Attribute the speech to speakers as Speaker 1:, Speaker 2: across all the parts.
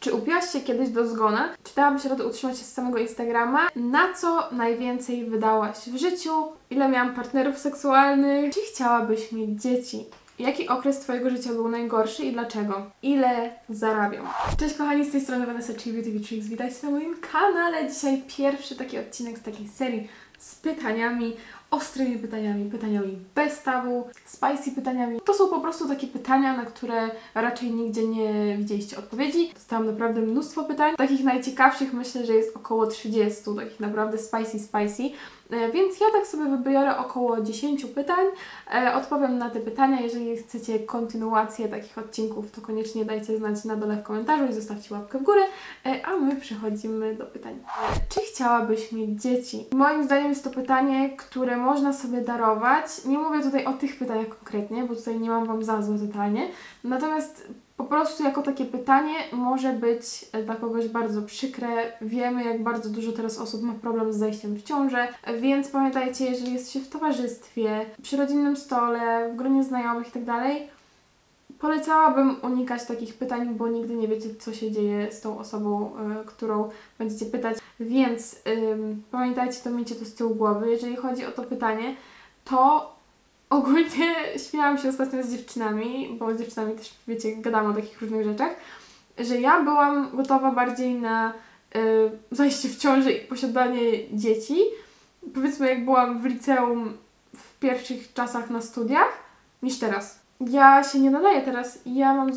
Speaker 1: Czy upiłaś się kiedyś do zgona? Czy dałabyś radę utrzymać się z samego Instagrama? Na co najwięcej wydałaś w życiu? Ile miałam partnerów seksualnych? Czy chciałabyś mieć dzieci? Jaki okres Twojego życia był najgorszy i dlaczego? Ile zarabiam? Cześć kochani, z tej strony Vanessa, czyli Beauty Beatrix. Witajcie na moim kanale. Dzisiaj pierwszy taki odcinek z takiej serii z pytaniami, ostrymi pytaniami, pytaniami bez tabu, spicy pytaniami. To są po prostu takie pytania, na które raczej nigdzie nie widzieliście odpowiedzi. Dostałam naprawdę mnóstwo pytań. Takich najciekawszych myślę, że jest około 30, takich naprawdę spicy. Więc ja tak sobie wybiorę około 10 pytań, odpowiem na te pytania. Jeżeli chcecie kontynuację takich odcinków, to koniecznie dajcie znać na dole w komentarzu i zostawcie łapkę w górę, a my przechodzimy do pytań. Czy chciałabyś mieć dzieci? Moim zdaniem jest to pytanie, które można sobie darować. Nie mówię tutaj o tych pytaniach konkretnie, bo tutaj nie mam Wam za złe totalnie, natomiast po prostu jako takie pytanie może być dla kogoś bardzo przykre. Wiemy, jak bardzo dużo teraz osób ma problem z zajściem w ciążę, więc pamiętajcie, jeżeli jesteście w towarzystwie, przy rodzinnym stole, w gronie znajomych itd., polecałabym unikać takich pytań, bo nigdy nie wiecie, co się dzieje z tą osobą, którą będziecie pytać, więc pamiętajcie to, miejcie to z tyłu głowy. Jeżeli chodzi o to pytanie, to ogólnie śmiałam się ostatnio z dziewczynami, bo z dziewczynami też, wiecie, gadałam o takich różnych rzeczach, że ja byłam gotowa bardziej na zajście w ciążę i posiadanie dzieci. Powiedzmy, jak byłam w liceum w pierwszych czasach na studiach, niż teraz. Ja się nie nadaję teraz. Ja mam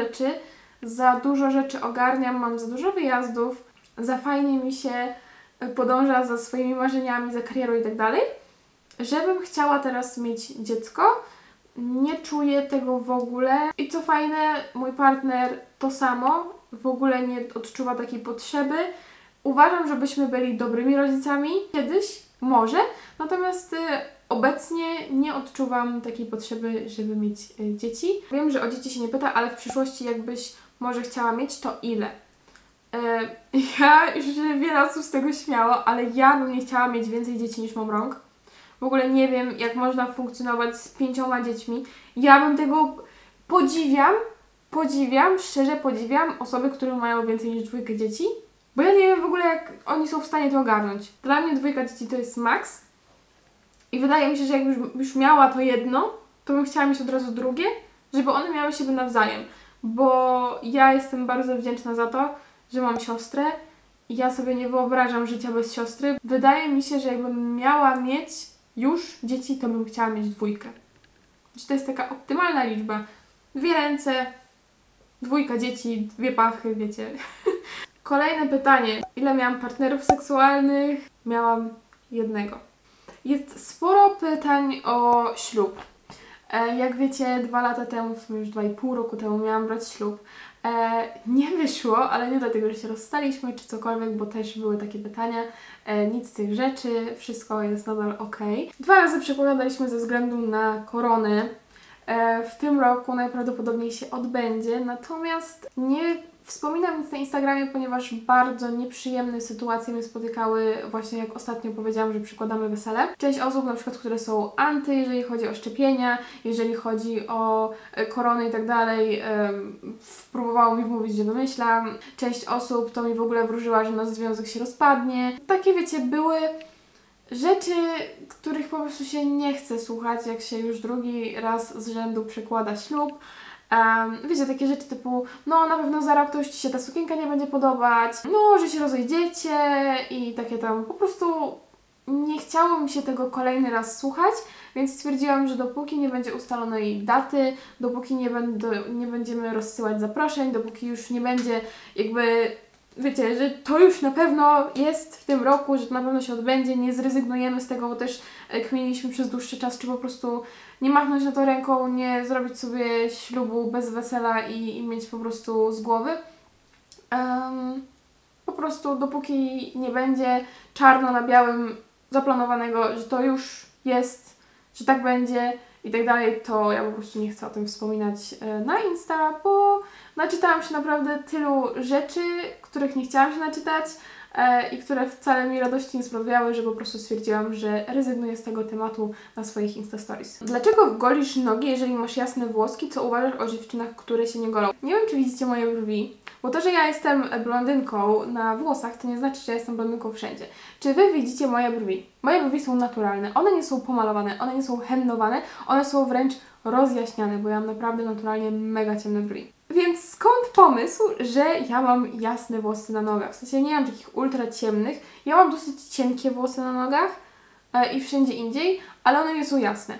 Speaker 1: za dużo rzeczy ogarniam, mam za dużo wyjazdów, za fajnie mi się podąża za swoimi marzeniami, za karierą i tak dalej, żebym chciała teraz mieć dziecko. Nie czuję tego w ogóle. I co fajne, mój partner to samo, w ogóle nie odczuwa takiej potrzeby. Uważam, żebyśmy byli dobrymi rodzicami. Kiedyś może, natomiast obecnie nie odczuwam takiej potrzeby, żeby mieć dzieci. Wiem, że o dzieci się nie pyta, ale w przyszłości jakbyś może chciała mieć, to ile? Ja już się wiele osób z tego śmiało, ale ja bym nie chciała mieć więcej dzieci niż mam rąk. W ogóle nie wiem, jak można funkcjonować z 5 dziećmi. Ja bym tego szczerze podziwiam osoby, które mają więcej niż 2 dzieci, bo ja nie wiem w ogóle, jak oni są w stanie to ogarnąć. Dla mnie 2 dzieci to jest maks i wydaje mi się, że jakbym już miała to jedno, to bym chciała mieć od razu drugie, żeby one miały siebie nawzajem, bo ja jestem bardzo wdzięczna za to, że mam siostrę i ja sobie nie wyobrażam życia bez siostry. Wydaje mi się, że jakbym miała mieć już dzieci, to bym chciała mieć 2. Że to jest taka optymalna liczba. 2 ręce, 2 dzieci, 2 pachy, wiecie. Kolejne pytanie. Ile miałam partnerów seksualnych? Miałam 1. Jest sporo pytań o ślub. Jak wiecie, 2 lata temu, w sumie już 2,5 roku temu miałam brać ślub. Nie wyszło, ale nie dlatego, że się rozstaliśmy czy cokolwiek, bo też były takie pytania. Nic z tych rzeczy, wszystko jest nadal ok. 2 razy przekładaliśmy ze względu na koronę. W tym roku najprawdopodobniej się odbędzie, natomiast nie wspominam nic na Instagramie, ponieważ bardzo nieprzyjemne sytuacje mnie spotykały, właśnie jak ostatnio powiedziałam, że przykładamy wesele. Część osób na przykład, które są anty, jeżeli chodzi o szczepienia, jeżeli chodzi o koronę i tak dalej, próbowało mi wmówić, że wymyślam. Część osób to mi w ogóle wróżyła, że nasz związek się rozpadnie. Takie, wiecie, były rzeczy, których po prostu się nie chce słuchać, jak się już drugi raz z rzędu przekłada ślub. Wiecie, takie rzeczy typu, no na pewno za rok to już Ci się ta sukienka nie będzie podobać, no, że się rozejdziecie i takie tam, po prostu nie chciało mi się tego kolejny raz słuchać, więc stwierdziłam, że dopóki nie będzie ustalonej daty, dopóki nie będziemy rozsyłać zaproszeń, dopóki już nie będzie jakby, wiecie, że to już na pewno jest w tym roku, że to na pewno się odbędzie, nie zrezygnujemy z tego, bo też kminiliśmy przez dłuższy czas, czy po prostu nie machnąć na to ręką, nie zrobić sobie ślubu bez wesela i mieć po prostu z głowy. Po prostu dopóki nie będzie czarno na białym zaplanowanego, że to już jest, że tak będzie i tak dalej, to ja po prostu nie chcę o tym wspominać na Insta, bo naczytałam się naprawdę tylu rzeczy, których nie chciałam się naczytać i które wcale mi radości nie sprawiały, że po prostu stwierdziłam, że rezygnuję z tego tematu na swoich Insta Stories. Dlaczego golisz nogi, jeżeli masz jasne włoski? Co uważasz o dziewczynach, które się nie golą? Nie wiem, czy widzicie moje brwi. Bo to, że ja jestem blondynką na włosach, to nie znaczy, że ja jestem blondynką wszędzie. Czy Wy widzicie moje brwi? Moje brwi są naturalne. One nie są pomalowane, one nie są hennowane, one są wręcz rozjaśniane, bo ja mam naprawdę naturalnie mega ciemne brwi. Więc skąd pomysł, że ja mam jasne włosy na nogach? W sensie nie mam takich ultra ciemnych. Ja mam dosyć cienkie włosy na nogach i wszędzie indziej, ale one nie są jasne.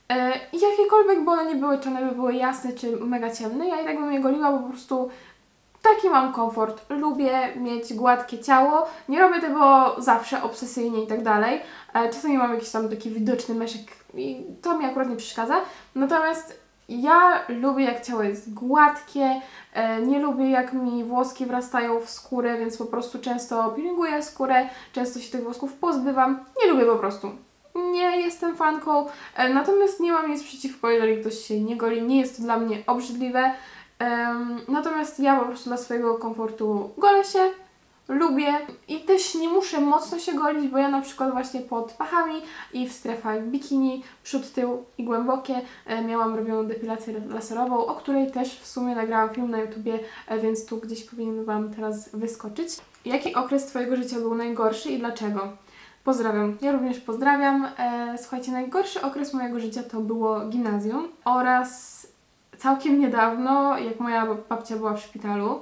Speaker 1: I jakiekolwiek by one nie były, czy one by były jasne, czy mega ciemne, ja i tak bym je goliła, bo po prostu taki mam komfort. Lubię mieć gładkie ciało. Nie robię tego zawsze obsesyjnie i tak dalej. Czasami mam jakiś tam taki widoczny meszek i to mi akurat nie przeszkadza. Natomiast ja lubię, jak ciało jest gładkie, nie lubię, jak mi włoski wrastają w skórę, więc po prostu często peelinguję skórę, często się tych włosków pozbywam. Nie lubię po prostu. Nie jestem fanką, natomiast nie mam nic przeciwko, jeżeli ktoś się nie goli. Nie jest to dla mnie obrzydliwe. Natomiast ja po prostu dla swojego komfortu golę się, lubię i też nie muszę mocno się golić, bo ja na przykład właśnie pod pachami i w strefach bikini, przód, tył i głębokie miałam robioną depilację laserową, o której też w sumie nagrałam film na YouTubie, więc tu gdzieś powinien Wam teraz wyskoczyć. Jaki okres Twojego życia był najgorszy i dlaczego? Pozdrawiam. Ja również pozdrawiam. Słuchajcie, najgorszy okres mojego życia to było gimnazjum oraz całkiem niedawno, jak moja babcia była w szpitalu.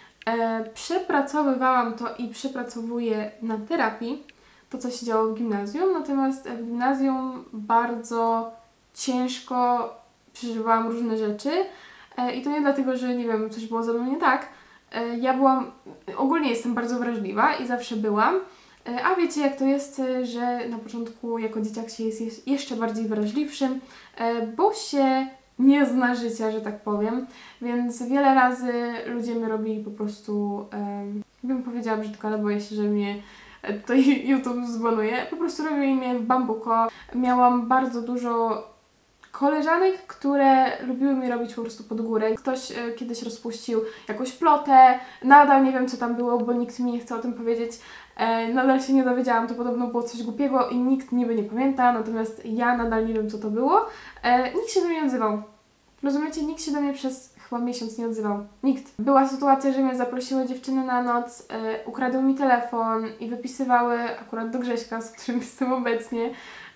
Speaker 1: Przepracowywałam to i przepracowuję na terapii, to co się działo w gimnazjum, natomiast w gimnazjum bardzo ciężko przeżywałam różne rzeczy i to nie dlatego, że nie wiem, coś było ze mną nie tak. Ja ogólnie jestem bardzo wrażliwa i zawsze byłam, a wiecie jak to jest, że na początku jako dzieciak się jest jeszcze bardziej wrażliwszym, bo się nie zna życia, że tak powiem, więc wiele razy ludzie mi robili po prostu, bym powiedziała brzydko, ale boję się, że mnie tutaj YouTube zbanuje, po prostu robili mnie w bambuko. Miałam bardzo dużo koleżanek, które lubiły mi robić po prostu pod górę. Ktoś kiedyś rozpuścił jakąś plotę, nadal nie wiem co tam było, bo nikt mi nie chce o tym powiedzieć. Nadal się nie dowiedziałam, to podobno było coś głupiego i nikt niby nie pamięta, natomiast ja nadal nie wiem co to było. Nikt się do mnie nie odzywał. Rozumiecie? Nikt się do mnie przez chyba miesiąc nie odzywał. Nikt. Była sytuacja, że mnie zaprosiły dziewczyny na noc, ukradły mi telefon i wypisywały akurat do Grześka, z którym jestem obecnie,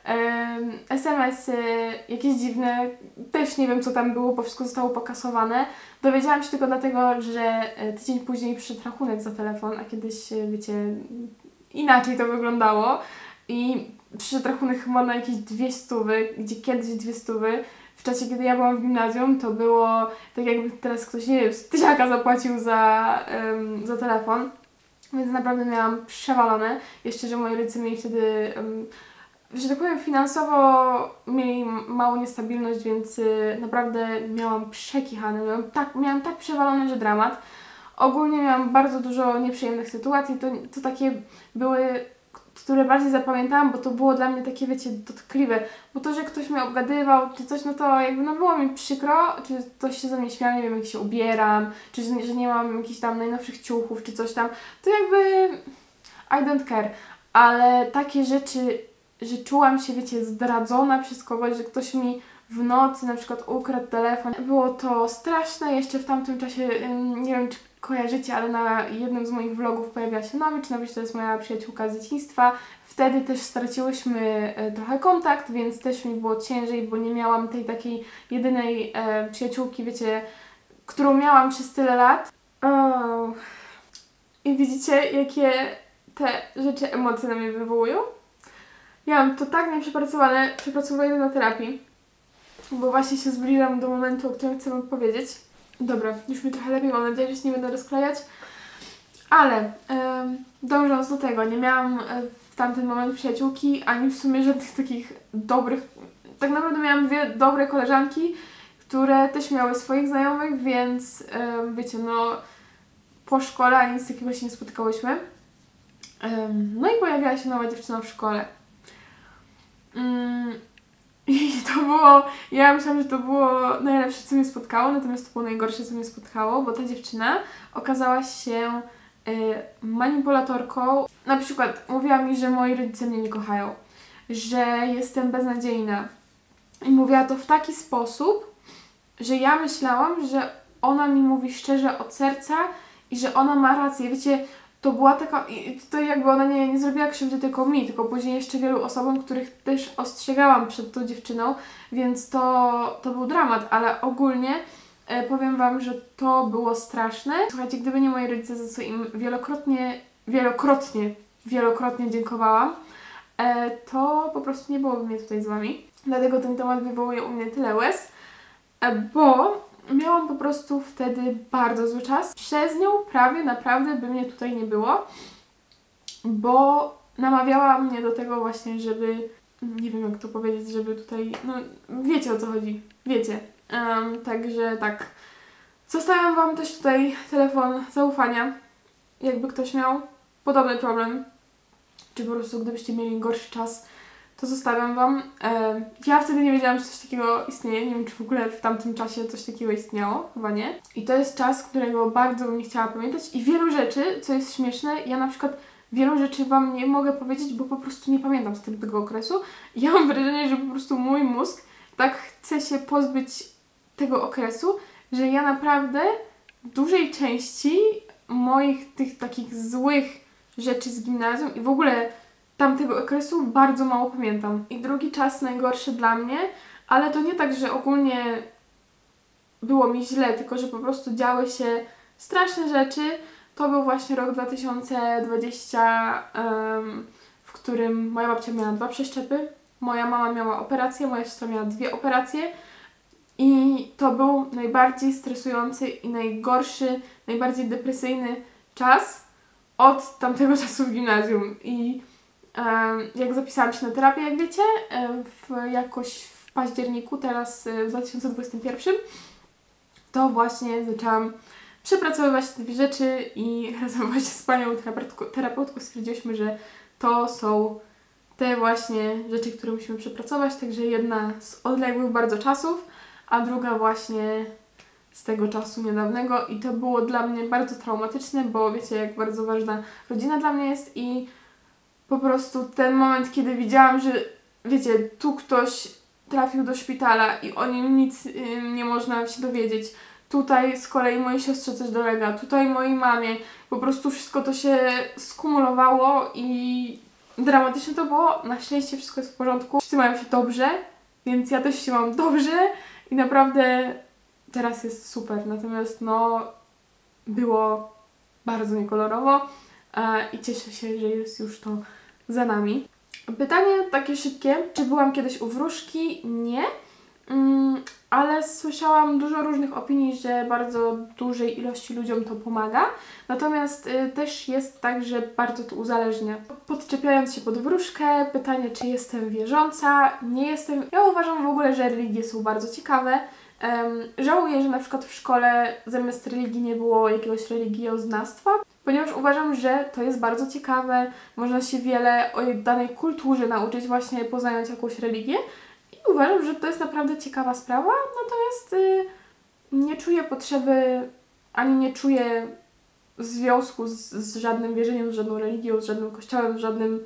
Speaker 1: SMS-y, jakieś dziwne, też nie wiem co tam było, bo wszystko zostało pokasowane. Dowiedziałam się tylko dlatego, że tydzień później przyszedł rachunek za telefon, a kiedyś, wiecie, inaczej to wyglądało i przyszedł rachunek chyba na jakieś 200, gdzie kiedyś 200. W czasie, kiedy ja byłam w gimnazjum, to było tak jakby teraz ktoś, nie wiem, z tysiaka zapłacił za telefon, więc naprawdę miałam przewalone. Jeszcze, że moi rodzice mieli wtedy, że tak powiem, finansowo mieli małą niestabilność, więc naprawdę miałam przekichane, miałam tak przewalone, że dramat. Ogólnie miałam bardzo dużo nieprzyjemnych sytuacji, to takie były, które bardziej zapamiętałam, bo to było dla mnie takie, wiecie, dotkliwe, bo to, że ktoś mnie obgadywał, czy coś, no to jakby, no było mi przykro, czy ktoś się ze mnie śmiał, nie wiem, jak się ubieram, czy że nie mam jakichś tam najnowszych ciuchów, czy coś tam, to jakby I don't care, ale takie rzeczy, że czułam się, wiecie, zdradzona przez kogoś, że ktoś mi w nocy na przykład ukradł telefon, było to straszne. Jeszcze w tamtym czasie, nie wiem czy kojarzycie, ale na jednym z moich vlogów pojawiła się Nowicz. Nowicz to jest moja przyjaciółka z dzieciństwa. Wtedy też straciłyśmy trochę kontakt, więc też mi było ciężej, bo nie miałam tej takiej jedynej przyjaciółki, wiecie, którą miałam przez tyle lat. Oh. I widzicie, jakie te rzeczy, emocje na mnie wywołują? Ja mam to tak nieprzepracowane, przepracowuję na terapii, bo właśnie się zbliżam do momentu, o którym chcę Wam powiedzieć. Dobra, już mi trochę lepiej, mam nadzieję, że się nie będę rozklejać. Ale dążąc do tego, nie miałam w tamtym momencie przyjaciółki, ani w sumie żadnych takich dobrych... Tak naprawdę miałam dwie dobre koleżanki, które też miały swoich znajomych, więc wiecie, no po szkole ani nic takiego się nie spotykałyśmy. No i pojawiła się nowa dziewczyna w szkole. I to było, ja myślałam, że to było najlepsze, co mnie spotkało, natomiast to było najgorsze, co mnie spotkało, bo ta dziewczyna okazała się manipulatorką. Na przykład mówiła mi, że moi rodzice mnie nie kochają, że jestem beznadziejna. I mówiła to w taki sposób, że ja myślałam, że ona mi mówi szczerze od serca i że ona ma rację, wiecie, to była taka, i to jakby ona nie zrobiła krzywdy tylko mi, tylko później jeszcze wielu osobom, których też ostrzegałam przed tą dziewczyną, więc to był dramat, ale ogólnie powiem Wam, że to było straszne. Słuchajcie, gdyby nie moi rodzice, za co im wielokrotnie dziękowałam, to po prostu nie byłoby mnie tutaj z Wami. Dlatego ten temat wywołuje u mnie tyle łez, bo miałam po prostu wtedy bardzo zły czas. Przez nią prawie naprawdę by mnie tutaj nie było, bo namawiała mnie do tego właśnie, żeby, nie wiem jak to powiedzieć, żeby tutaj, no wiecie o co chodzi, wiecie. Także tak, zostawiam Wam też tutaj telefon zaufania, jakby ktoś miał podobny problem, czy po prostu gdybyście mieli gorszy czas, to zostawiam Wam. Ja wtedy nie wiedziałam, że coś takiego istnieje. Nie wiem, czy w ogóle w tamtym czasie coś takiego istniało. Chyba nie. I to jest czas, którego bardzo bym nie chciała pamiętać. I wielu rzeczy, co jest śmieszne, ja na przykład wielu rzeczy Wam nie mogę powiedzieć, bo po prostu nie pamiętam z tego okresu. I ja mam wrażenie, że po prostu mój mózg tak chce się pozbyć tego okresu, że ja naprawdę dużej części moich tych takich złych rzeczy z gimnazjum i w ogóle tamtego okresu bardzo mało pamiętam. I drugi czas najgorszy dla mnie, ale to nie tak, że ogólnie było mi źle, tylko że po prostu działy się straszne rzeczy. To był właśnie rok 2020, w którym moja babcia miała 2 przeszczepy, moja mama miała operację, moja siostra miała 2 operacje i to był najbardziej stresujący i najgorszy, najbardziej depresyjny czas od tamtego czasu w gimnazjum. I jak zapisałam się na terapię, jak wiecie, jakoś w październiku, teraz w 2021, to właśnie zaczęłam przepracowywać te 2 rzeczy i razem właśnie z panią terapeutką stwierdziłyśmy, że to są te właśnie rzeczy, które musimy przepracować, także jedna z odległych bardzo czasów, a druga właśnie z tego czasu niedawnego i to było dla mnie bardzo traumatyczne, bo wiecie, jak bardzo ważna rodzina dla mnie jest i po prostu ten moment, kiedy widziałam, że wiecie, tu ktoś trafił do szpitala i o nim nic nie można się dowiedzieć. Tutaj z kolei mojej siostrze coś dolega, tutaj mojej mamie. Po prostu wszystko to się skumulowało i dramatycznie to było. Na szczęście wszystko jest w porządku. Wszyscy mają się dobrze, więc ja też się mam dobrze i naprawdę teraz jest super. Natomiast no, było bardzo niekolorowo i cieszę się, że jest już to za nami. Pytanie takie szybkie, czy byłam kiedyś u wróżki? Nie, ale słyszałam dużo różnych opinii, że bardzo dużej ilości ludziom to pomaga. Natomiast też jest tak, że bardzo to uzależnia. Podczepiając się pod wróżkę, pytanie, czy jestem wierząca? Nie jestem. Ja uważam w ogóle, że religie są bardzo ciekawe. Żałuję, że na przykład w szkole zamiast religii nie było jakiegoś religioznawstwa, ponieważ uważam, że to jest bardzo ciekawe, można się wiele o danej kulturze nauczyć właśnie poznając jakąś religię i uważam, że to jest naprawdę ciekawa sprawa, natomiast nie czuję potrzeby, ani nie czuję związku z żadnym wierzeniem, z żadną religią, z żadnym kościołem,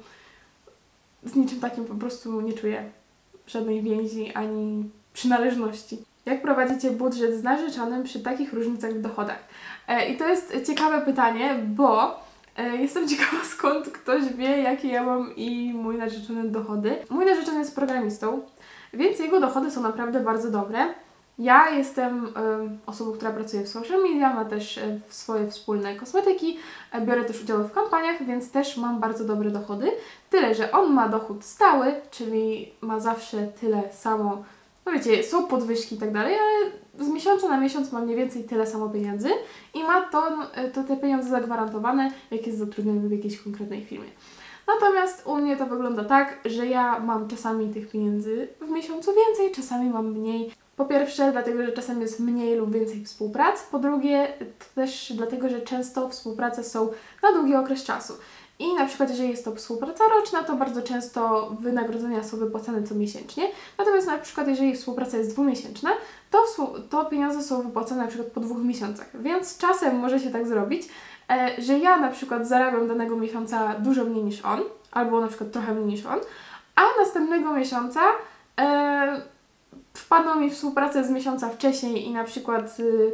Speaker 1: z niczym takim po prostu nie czuję żadnej więzi, ani przynależności. Jak prowadzicie budżet z narzeczonym przy takich różnicach w dochodach? I to jest ciekawe pytanie, bo jestem ciekawa, skąd ktoś wie, jakie ja mam i mój narzeczony dochody. Mój narzeczony jest programistą, więc jego dochody są naprawdę bardzo dobre. Ja jestem osobą, która pracuje w social media, ma też swoje wspólne kosmetyki, biorę też udział w kampaniach, więc też mam bardzo dobre dochody. Tyle, że on ma dochód stały, czyli ma zawsze tyle samo. No wiecie, są podwyżki i tak dalej, ale z miesiąca na miesiąc ma mniej więcej tyle samo pieniędzy i ma te pieniądze zagwarantowane, jak jest zatrudniony w jakiejś konkretnej firmie. Natomiast u mnie to wygląda tak, że ja mam czasami tych pieniędzy w miesiącu więcej, czasami mam mniej. Po pierwsze, dlatego, że czasem jest mniej lub więcej współprac. Po drugie, też dlatego, że często współprace są na długi okres czasu. I na przykład, jeżeli jest to współpraca roczna, to bardzo często wynagrodzenia są wypłacane comiesięcznie. Natomiast na przykład, jeżeli współpraca jest dwumiesięczna, to pieniądze są wypłacane na przykład po 2 miesiącach. Więc czasem może się tak zrobić, że ja na przykład zarabiam danego miesiąca dużo mniej niż on, albo na przykład trochę mniej niż on, a następnego miesiąca wpadną mi współpracę z miesiąca wcześniej i na przykład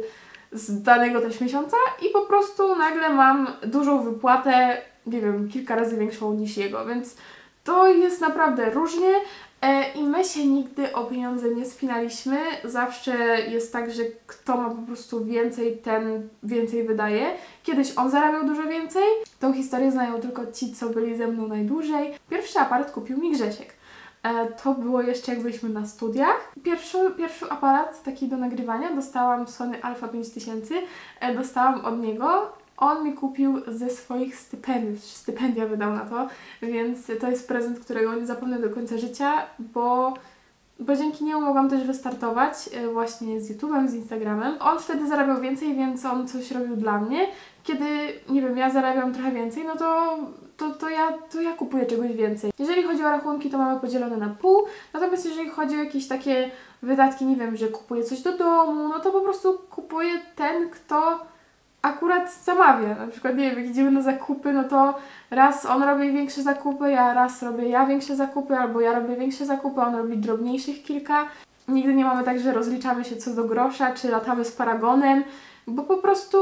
Speaker 1: z danego też miesiąca i po prostu nagle mam dużą wypłatę, nie wiem, kilka razy większą niż jego, więc to jest naprawdę różnie i my się nigdy o pieniądze nie spinaliśmy. Zawsze jest tak, że kto ma po prostu więcej, ten więcej wydaje. Kiedyś on zarabiał dużo więcej. Tą historię znają tylko ci, co byli ze mną najdłużej. Pierwszy aparat kupił mi Grzesiek. To było jeszcze jak byliśmy na studiach. Pierwszy aparat taki do nagrywania dostałam Sony Alpha 5000. Dostałam od niego. On mi kupił ze swoich stypendiów, stypendia wydał na to, więc to jest prezent, którego nie zapomnę do końca życia, bo dzięki niemu mogłam też wystartować właśnie z YouTube'em, z Instagramem. On wtedy zarabiał więcej, więc on coś robił dla mnie. Kiedy, nie wiem, ja zarabiam trochę więcej, no to ja kupuję czegoś więcej. Jeżeli chodzi o rachunki, to mamy podzielone na pół, natomiast jeżeli chodzi o jakieś takie wydatki, nie wiem, że kupuję coś do domu, no to po prostu kupuje ten, kto akurat zamawia. Na przykład, nie wiem, jak idziemy na zakupy, no to raz on robi większe zakupy, raz robię większe zakupy, albo ja robię większe zakupy, on robi drobniejszych kilka. Nigdy nie mamy tak, że rozliczamy się co do grosza, czy latamy z paragonem, bo po prostu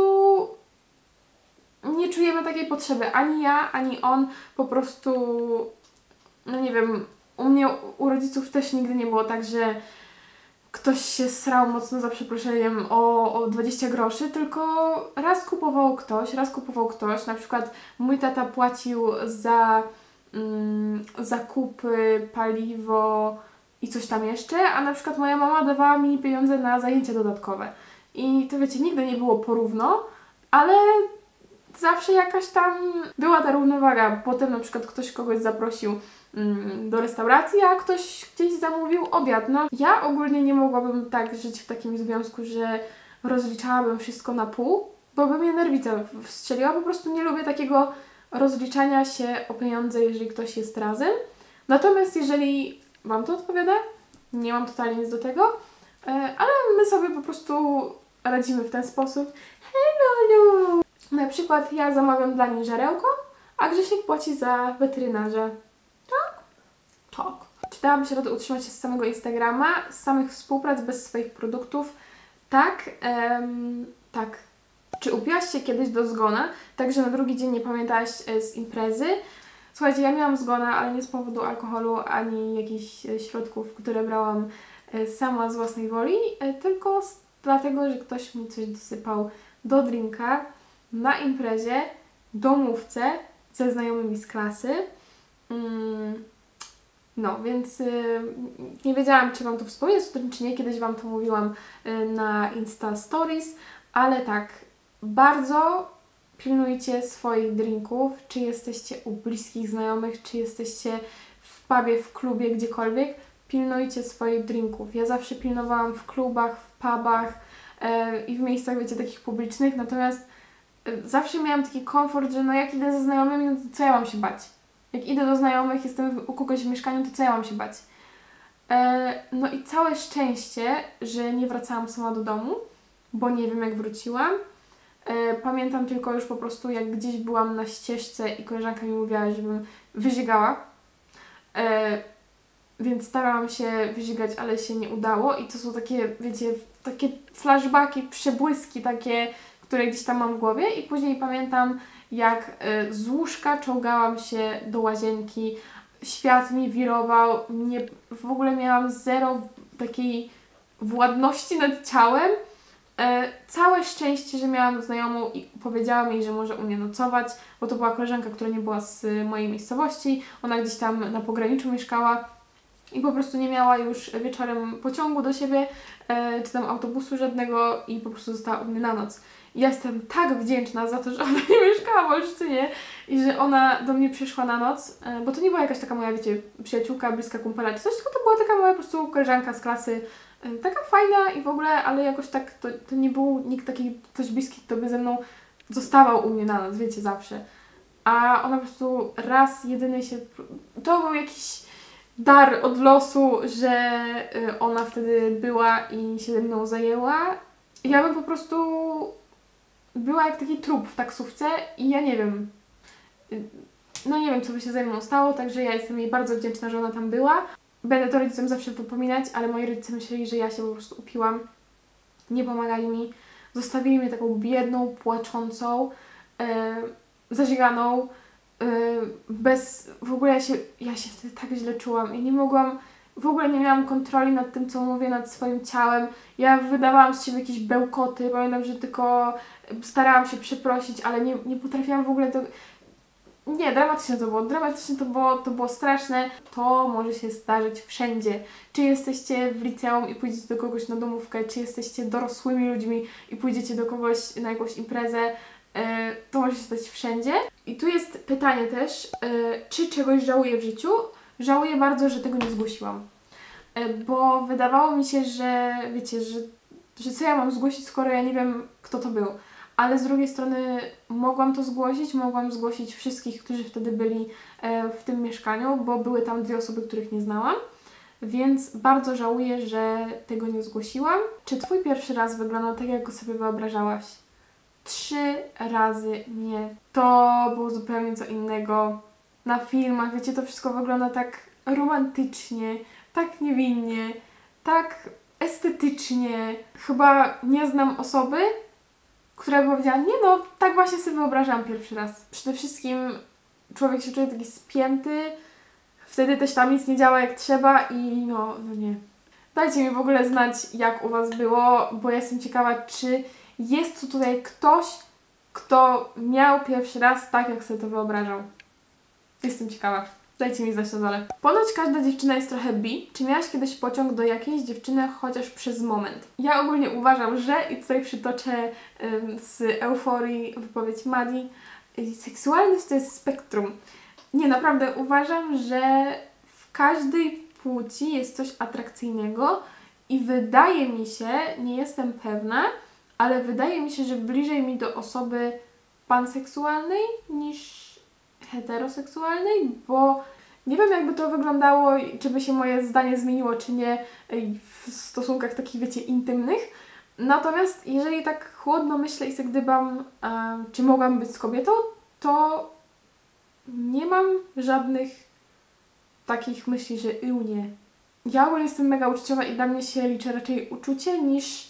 Speaker 1: nie czujemy takiej potrzeby. Ani ja, ani on. Po prostu, no nie wiem, u mnie, u rodziców też nigdy nie było tak, że ktoś się srał mocno, za przeproszeniem, o 20 groszy, tylko raz kupował ktoś, na przykład mój tata płacił za zakupy, paliwo i coś tam jeszcze, a na przykład moja mama dawała mi pieniądze na zajęcia dodatkowe. I to wiecie, nigdy nie było porówno, ale zawsze jakaś tam była ta równowaga. Potem na przykład ktoś kogoś zaprosił do restauracji, a ktoś gdzieś zamówił obiad. No, ja ogólnie nie mogłabym tak żyć w takim związku, że rozliczałabym wszystko na pół, bo by mnie nerwica wstrzeliła. Po prostu nie lubię takiego rozliczania się o pieniądze, jeżeli ktoś jest razem. Natomiast jeżeli Wam to odpowiada, nie mam totalnie nic do tego, ale my sobie po prostu radzimy w ten sposób. Hello! Na przykład ja zamawiam dla niej żarełko, a Grzesiek płaci za weterynarza. Tak? Tak. Czy dałaby się radę utrzymać się z samego Instagrama, z samych współprac, bez swoich produktów? Tak. Tak. Czy upiłaś się kiedyś do zgona, tak że na drugi dzień nie pamiętałaś z imprezy? Słuchajcie, ja miałam zgona, ale nie z powodu alkoholu, ani jakichś środków, które brałam sama z własnej woli, tylko dlatego, że ktoś mi coś dosypał do drinka na imprezie, domówce ze znajomymi z klasy. No, więc nie wiedziałam, czy Wam to wspomnieć o tym, czy nie. Kiedyś Wam to mówiłam na Insta Stories, ale tak, bardzo pilnujcie swoich drinków, czy jesteście u bliskich znajomych, czy jesteście w pubie, w klubie, gdziekolwiek, pilnujcie swoich drinków. Ja zawsze pilnowałam w klubach, w pubach i w miejscach, wiecie, takich publicznych, natomiast zawsze miałam taki komfort, że no jak idę ze znajomymi, no to co ja mam się bać? Jak idę do znajomych, jestem u kogoś w mieszkaniu, to co ja mam się bać? No i całe szczęście, że nie wracałam sama do domu, bo nie wiem jak wróciłam. Pamiętam tylko już po prostu, jak gdzieś byłam na ścieżce i koleżanka mi mówiła, żebym wyżygała. Więc starałam się wyżygać, ale się nie udało i to są takie, wiecie, takie flashbacki, przebłyski takie, które gdzieś tam mam w głowie i później pamiętam, jak z łóżka czołgałam się do łazienki, świat mi wirował, w ogóle miałam zero takiej władności nad ciałem. Całe szczęście, że miałam znajomą i powiedziałam jej, że może u mnie nocować, bo to była koleżanka, która nie była z mojej miejscowości, ona gdzieś tam na pograniczu mieszkała i po prostu nie miała już wieczorem pociągu do siebie, czy tam autobusu żadnego i po prostu została u mnie na noc. I ja jestem tak wdzięczna za to, że ona nie mieszkała w Olsztynie i że ona do mnie przyszła na noc, bo to nie była jakaś taka moja, wiecie, przyjaciółka, bliska kumpela czy coś, tylko to była taka moja po prostu koleżanka z klasy, taka fajna i w ogóle, ale jakoś tak to nie był nikt taki coś bliski, kto by ze mną zostawał u mnie na noc, wiecie, zawsze. A ona po prostu raz jedyny się... To był jakiś dar od losu, że ona wtedy była i się ze mną zajęła. Ja bym po prostu była jak taki trup w taksówce i ja nie wiem, no nie wiem, co by się ze mną stało, także ja jestem jej bardzo wdzięczna, że ona tam była. Będę to rodzicom zawsze wypominać, ale moi rodzice myśleli, że ja się po prostu upiłam. Nie pomagali mi. zostawili mnie taką biedną, płaczącą, zażeganą, bez... W ogóle ja się wtedy tak źle czułam i nie mogłam... W ogóle nie miałam kontroli nad tym, co mówię, nad swoim ciałem. Ja wydawałam z siebie jakieś bełkoty. Pamiętam, że tylko starałam się przeprosić, ale nie potrafiłam w ogóle to... Nie, dramatyczne to było straszne. To może się zdarzyć wszędzie. Czy jesteście w liceum i pójdziecie do kogoś na domówkę, czy jesteście dorosłymi ludźmi i pójdziecie do kogoś na jakąś imprezę, to może się stać wszędzie. I tu jest pytanie też, czy czegoś żałuję w życiu? Żałuję bardzo, że tego nie zgłosiłam. Bo wydawało mi się, że wiecie, że co ja mam zgłosić, skoro ja nie wiem, kto to był. Ale z drugiej strony mogłam zgłosić wszystkich, którzy wtedy byli w tym mieszkaniu, bo były tam 2 osoby, których nie znałam. Więc bardzo żałuję, że tego nie zgłosiłam. Czy Twój pierwszy raz wyglądał tak, jak go sobie wyobrażałaś? 3 razy nie. To było zupełnie co innego. Na filmach, wiecie, to wszystko wygląda tak romantycznie, tak niewinnie, tak estetycznie. Chyba nie znam osoby, która by powiedziała, nie no, tak właśnie sobie wyobrażałam pierwszy raz. Przede wszystkim człowiek się czuje taki spięty, wtedy też tam nic nie działa jak trzeba i no nie. Dajcie mi w ogóle znać, jak u Was było, bo ja jestem ciekawa, czy jest tu tutaj ktoś, kto miał pierwszy raz tak, jak sobie to wyobrażał. Jestem ciekawa. Dajcie mi znać na dole. Ponoć każda dziewczyna jest trochę bi. Czy miałaś kiedyś pociąg do jakiejś dziewczyny chociaż przez moment? Ja ogólnie uważam, że, i tutaj przytoczę z Euforii wypowiedź Madi, seksualność to jest spektrum. Nie, naprawdę uważam, że w każdej płci jest coś atrakcyjnego i wydaje mi się, nie jestem pewna, ale wydaje mi się, że bliżej mi do osoby panseksualnej niż heteroseksualnej, bo nie wiem, jakby to wyglądało i czy by się moje zdanie zmieniło, czy nie w stosunkach takich, wiecie, intymnych. Natomiast jeżeli tak chłodno myślę i sobie gdybam, czy mogłam być z kobietą, to nie mam żadnych takich myśli, że nie. Ja ogólnie jestem mega uczuciowa i dla mnie się liczy raczej uczucie niż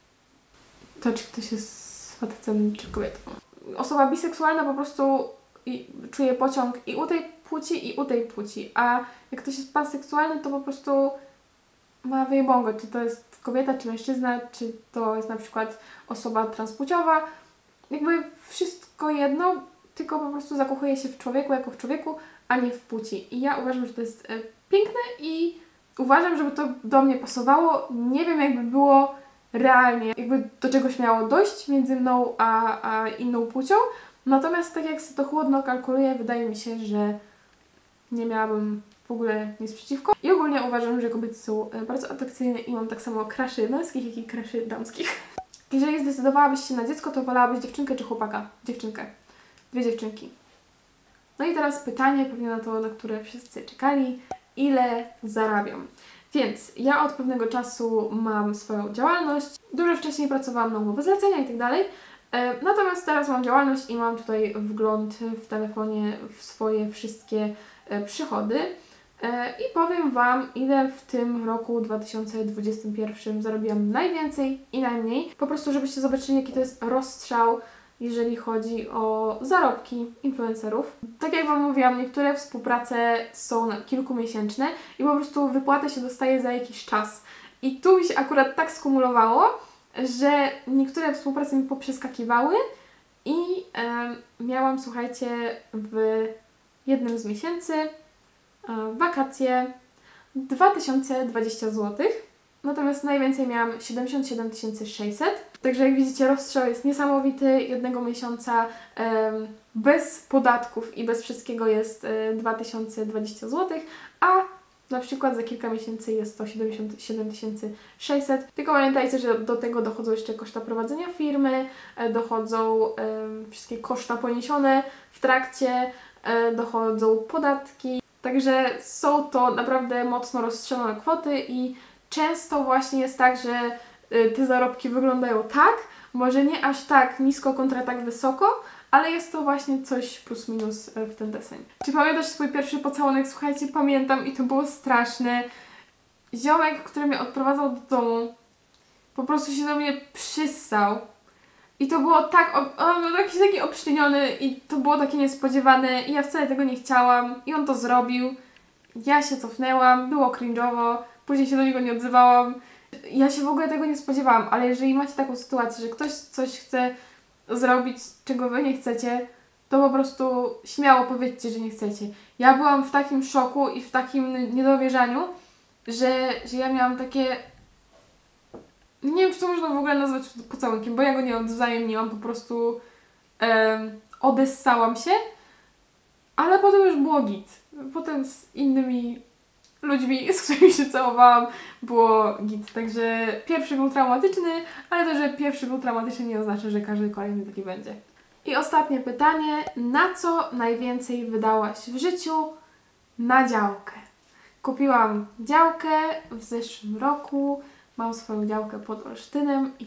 Speaker 1: to, czy ktoś jest facetem, czy kobietą. Osoba biseksualna po prostu czuje pociąg i u tej płci, i u tej płci, a jak ktoś jest panseksualny, to po prostu ma wyjebongo, czy to jest kobieta, czy mężczyzna, czy to jest na przykład osoba transpłciowa. Jakby wszystko jedno, tylko po prostu zakochuje się w człowieku jako w człowieku, a nie w płci. I ja uważam, że to jest piękne i uważam, żeby to do mnie pasowało. Nie wiem, jakby było realnie, jakby do czegoś miało dojść między mną a inną płcią. Natomiast tak jak sobie to chłodno kalkuluję, wydaje mi się, że nie miałabym w ogóle nic przeciwko. I ogólnie uważam, że kobiety są bardzo atrakcyjne i mam tak samo crushy męskich, jak i crushy damskich. Jeżeli zdecydowałabyś się na dziecko, to wolałabyś dziewczynkę czy chłopaka? Dziewczynkę. 2 dziewczynki. No i teraz pytanie, pewnie na to, na które wszyscy czekali. Ile zarabiam? Więc ja od pewnego czasu mam swoją działalność. Dużo wcześniej pracowałam na umowę zlecenia i tak dalej. Natomiast teraz mam działalność i mam tutaj wgląd w telefonie w swoje wszystkie przychody. I powiem Wam, ile w tym roku 2021 zarobiłam najwięcej i najmniej. Po prostu, żebyście zobaczyli, jaki to jest rozstrzał, jeżeli chodzi o zarobki influencerów. Tak jak Wam mówiłam, niektóre współprace są kilkumiesięczne i po prostu wypłatę się dostaje za jakiś czas. I tu mi się akurat tak skumulowało, że niektóre współprace mi poprzeskakiwały i miałam, słuchajcie, w jednym z miesięcy wakacje 2020 zł. Natomiast najwięcej miałam 77 600. Także jak widzicie, rozstrzał jest niesamowity. Jednego miesiąca bez podatków i bez wszystkiego jest 2020 zł, a na przykład za kilka miesięcy jest to 77 600. Tylko pamiętajcie, że do tego dochodzą jeszcze koszta prowadzenia firmy, dochodzą wszystkie koszta poniesione w trakcie, dochodzą podatki. Także są to naprawdę mocno rozstrzelone kwoty i często właśnie jest tak, że te zarobki wyglądają tak, może nie aż tak nisko kontra tak wysoko, ale jest to właśnie coś plus minus w ten deseń. Czy pamiętasz swój pierwszy pocałunek? Słuchajcie, pamiętam i to było straszne. Ziomek, który mnie odprowadzał do domu, po prostu się do mnie przyssał I to było tak, on był jakiś taki obśliniony i to było takie niespodziewane i ja wcale tego nie chciałam i on to zrobił. Ja się cofnęłam, było cringe'owo, później się do niego nie odzywałam. Ja się w ogóle tego nie spodziewałam, ale jeżeli macie taką sytuację, że ktoś coś chce zrobić, czego wy nie chcecie, to po prostu śmiało powiedzcie, że nie chcecie. Ja byłam w takim szoku i w takim niedowierzaniu, że ja miałam takie... Nie wiem, czy to można w ogóle nazwać pocałunkiem, bo ja go nie odwzajemniłam, po prostu odessałam się, ale potem już było git. Potem z innymi ludźmi, z którymi się całowałam, było git. Także pierwszy był traumatyczny, ale to, że pierwszy był traumatyczny, nie oznacza, że każdy kolejny taki będzie. I ostatnie pytanie. Na co najwięcej wydałaś w życiu? Na działkę. Kupiłam działkę w zeszłym roku. Mam swoją działkę pod Olsztynem i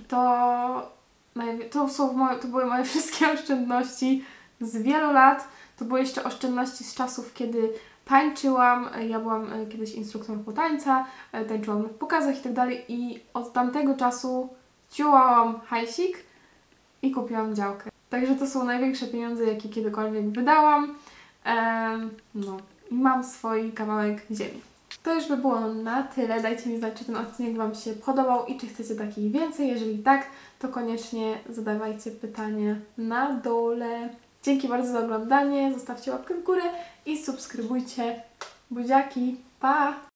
Speaker 1: to były moje wszystkie oszczędności z wielu lat. To były jeszcze oszczędności z czasów, kiedy tańczyłam. Ja byłam kiedyś instruktorką tańca, tańczyłam w pokazach i tak dalej i od tamtego czasu ciułałam hajsik i kupiłam działkę. Także to są największe pieniądze, jakie kiedykolwiek wydałam. No i mam swój kawałek ziemi. To już by było na tyle. Dajcie mi znać, czy ten odcinek Wam się podobał i czy chcecie takich więcej. Jeżeli tak, to koniecznie zadawajcie pytania na dole. Dzięki bardzo za oglądanie. Zostawcie łapkę w górę i subskrybujcie. Buziaki. Pa!